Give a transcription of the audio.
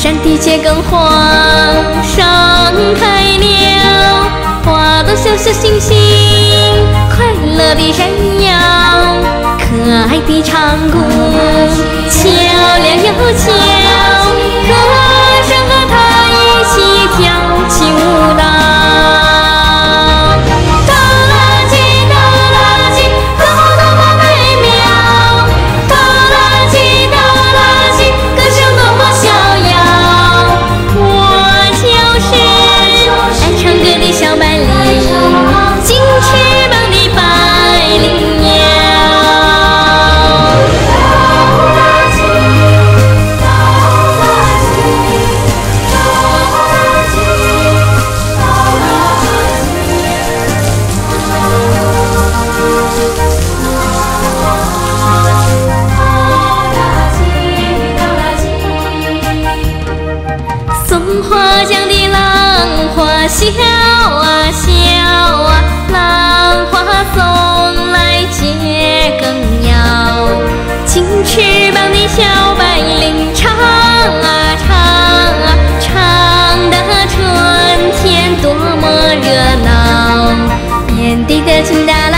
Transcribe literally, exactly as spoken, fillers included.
山地桔梗黄，盛开了，花朵小小星星，快乐地闪耀。可爱的长鼓，巧亮又巧，歌声和它一起跳起舞蹈。哆啦 A 哆啦 A， 歌喉多么美妙！哆啦 A 哆啦 A， 歌声多么逍遥。我就是爱唱歌的小白领，金翅膀的百灵鸟。松花江的浪花笑啊笑啊，浪花送来桔梗谣。金翅膀的小白领唱啊唱啊，唱得春天多么热闹，遍地的金大